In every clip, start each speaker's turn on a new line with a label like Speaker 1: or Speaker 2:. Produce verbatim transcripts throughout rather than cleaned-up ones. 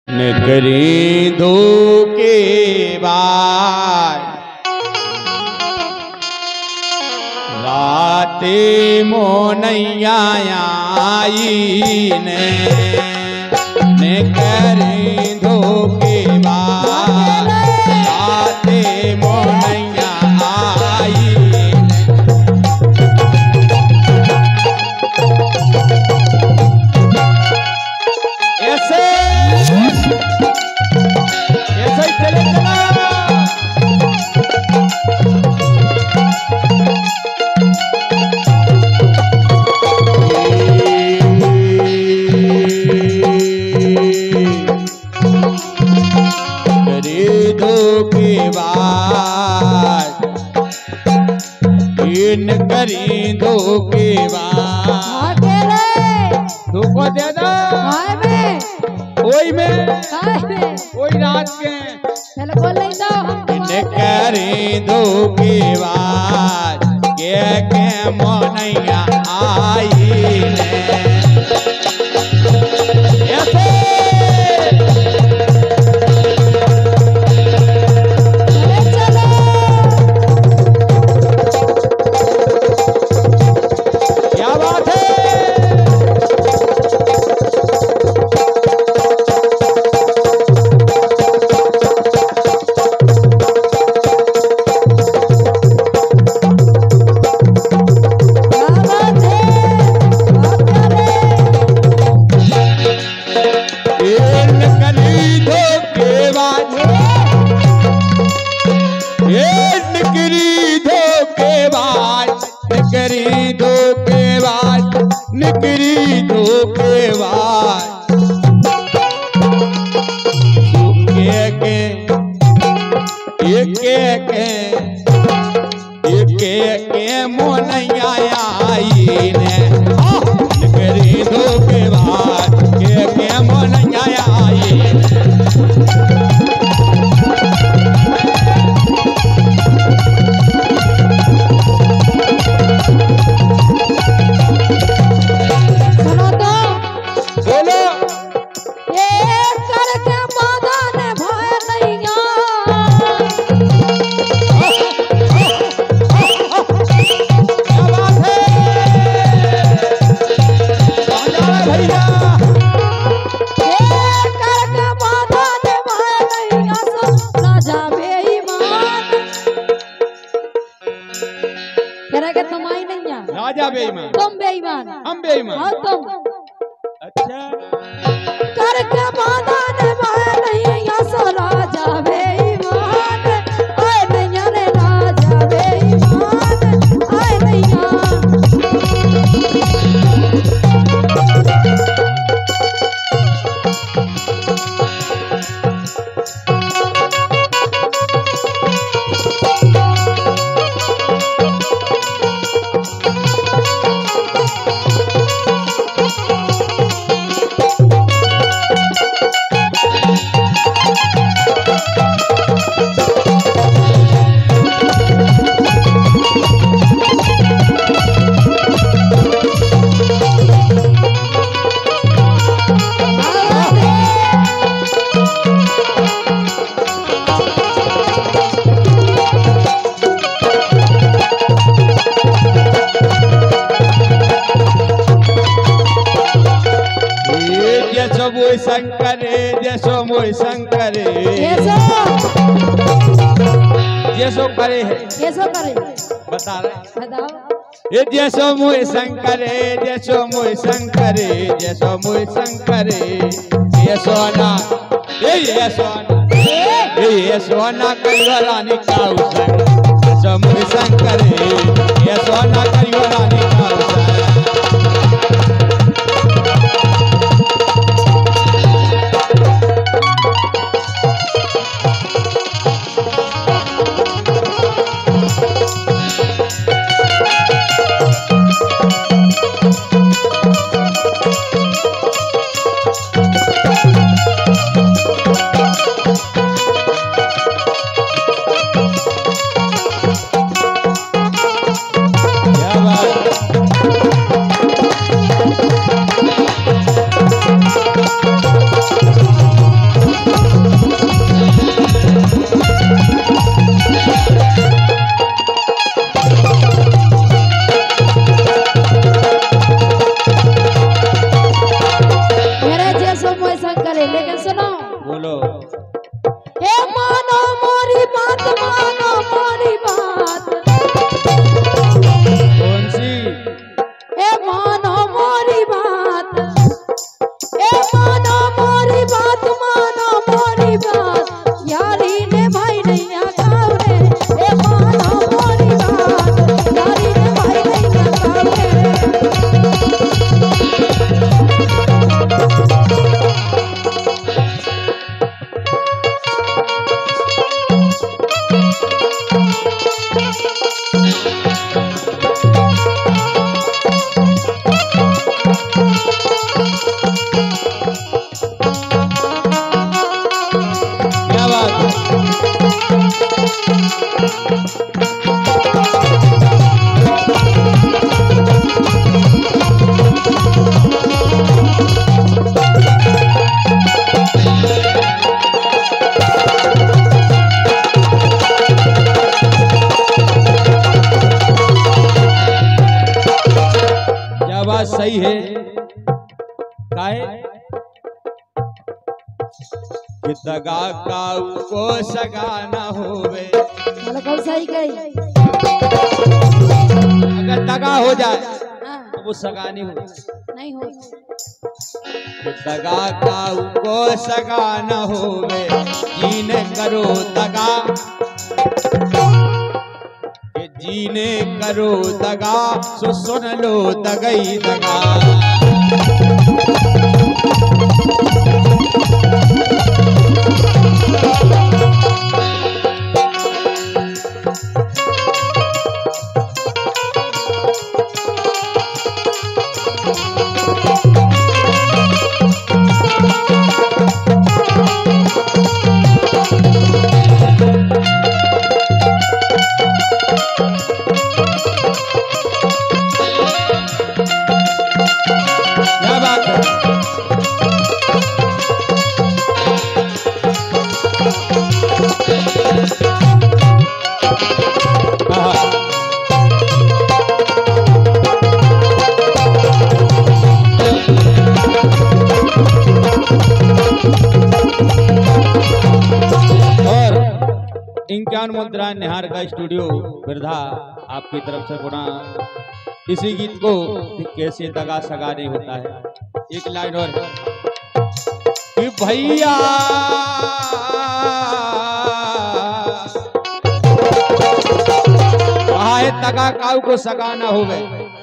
Speaker 1: नगरी दो के बाद राते मोनैया आई ने नगरी दो के बाद राते मोनैया आई ऐसे ऐसे ही चले चला खरीदो के बाद इन खरीदो के बाद धोखा दे दो ओई में ओई रात के
Speaker 2: चलो बोल नहीं तो
Speaker 1: करे दो के बाद के के मोनैया आई ने ऐसे क्या बात है निकरी दो के बाद निकरी दो के बाद के के एक के एक के मोनैया आई ने निकरी दो के बाद के के मोनैया आई राजा बेईमान
Speaker 2: तुम बेईमान
Speaker 1: हम बेईमान
Speaker 2: हाँ तुम
Speaker 1: अच्छा
Speaker 2: करके वादा निभाए नहीं ऐसा राजा बेईमान आए नहीं रे राजा बेईमान आए नहीं
Speaker 1: जैसो मोय शंकरे जैसो मोय शंकरे जैसो करे है
Speaker 2: कैसो करे
Speaker 1: बता रहे
Speaker 2: बताओ
Speaker 1: ये जैसो मोय शंकरे जैसो मोय शंकरे जैसो मोय शंकरे ये सोना ये ये सोना ये ये सोना करिवाला निकाउ संग जैसो मोय शंकरे ये सोना करिवाला निकाउ संग क्या बात
Speaker 2: लेकिन सुनो
Speaker 1: बोलो।
Speaker 2: हे मानो मोरी बात, मानो मोरी बात।
Speaker 1: कौन सी?
Speaker 2: हे मानो मोरी बात, हे मानो मोरी बात, मानो मोरी बात। यारी ने भाई नहीं आकाव रे, हे मानो मोरी बात। यारी ने भाई नहीं आकाव रे।
Speaker 1: क्या बात है? क्या बात सही है? काहे कि दगा काऊ को सगा न होवे।
Speaker 2: मतलब कौन सही गई?
Speaker 1: अगर दगा हो जाए
Speaker 2: हाँ,
Speaker 1: तो वो सगा नहीं हो।
Speaker 2: नहीं हो।
Speaker 1: कि दगा काऊ को सगा न होवे, जीने करो दगा, कि जीने करो दगा, सो सुन लो दगई दगा। क्या बात है? हाँ। और इनकान मुद्रा निहार का स्टूडियो बिरधा आपकी तरफ से पुनः इसी गीत को कैसे दगा सगा नहीं होता है। एक लाइन और कि भैया आए दगा काऊ को सगा ना होवे।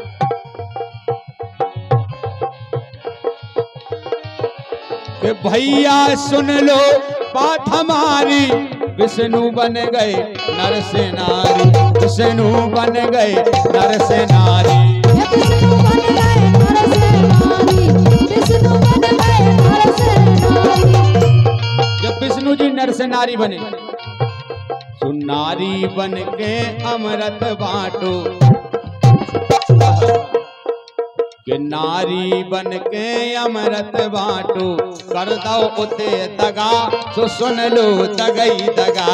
Speaker 1: कि भैया सुन लो बात हमारी, विष्णु बन गए नर से नारी, विष्णु बन गए नर से नारी।
Speaker 2: ये विष्णु बन गए नर से नारी, विष्णु बन गए नर से नारी।
Speaker 1: जब विष्णु जी नर से नारी बने, तो नारी बन के अमृत बांटो, कि नारी बन के अमृत बांटो, कर दो उते दगा, सो सुन लो दगई दगा।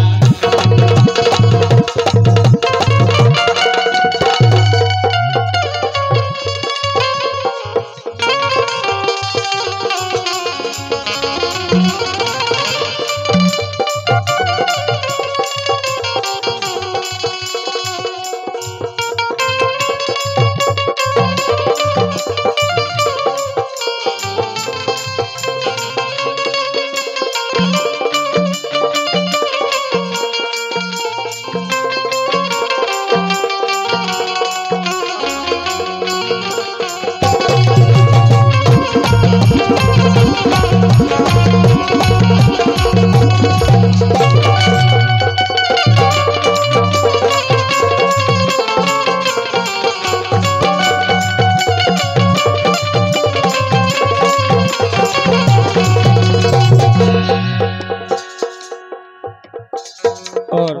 Speaker 1: और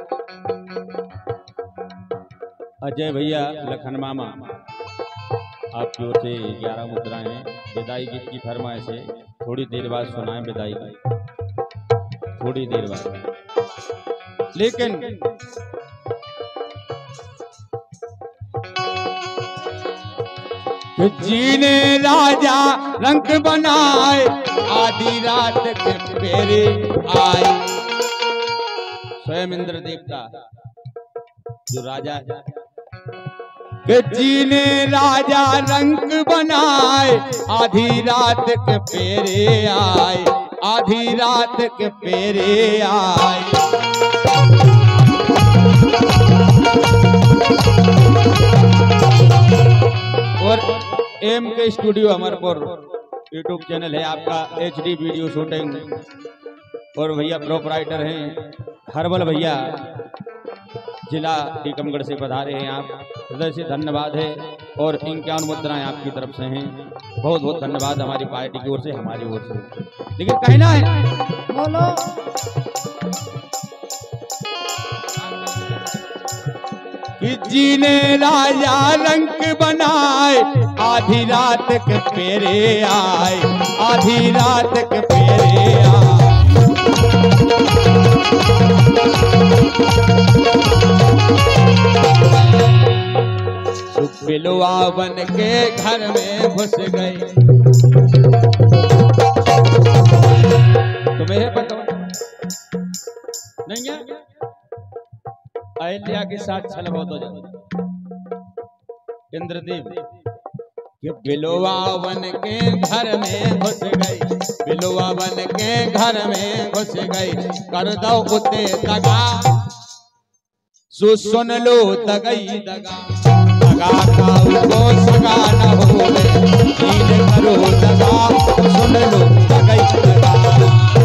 Speaker 1: अजय भैया लखन मामा आपकी ओर से ग्यारह मुद्राएं विदाई गीत की फरमाइश है। थोड़ी देर बाद सुनाएं विदाई की, थोड़ी देर बाद। लेकिन जीने राजा रंग बनाए आधी रात के फेरे आए। स्वयं इंद्र देवता जो राजा है कि जीने राजा रंग बनाए, आधी रात के फेरे आए, आधी रात के फेरे आए। और एम के स्टूडियो हमारे पर यूट्यूब चैनल है आपका, एचडी वीडियो शूटिंग, और भैया प्रोपराइटर हैं हरबल भैया, जिला टीकमगढ़ से पधारे हैं आप, हृदय से धन्यवाद है। और इक्यावन मुद्राएं आपकी तरफ से हैं, बहुत बहुत धन्यवाद हमारी पार्टी की ओर से, हमारी ओर से। लेकिन कहना है
Speaker 2: बोलो
Speaker 1: कि जीने राजा रंग बनाए, आधी रात के फेरे आए, आधी रात के फेरे आए। बिलवा बन के घर में घुस गई। तुम्हें पता नहीं है अहिल्या के साथ छल बहुत हो जाता। इंद्रदेव ये बिलवा बन के घर में घुस गई, बिलवा बन के घर में घुस गई, कर दो उते दगा, सु सुन लो दगई दगा, दगा को सगा न होवे, दीन करो दगा, सुन लो दगई दगा।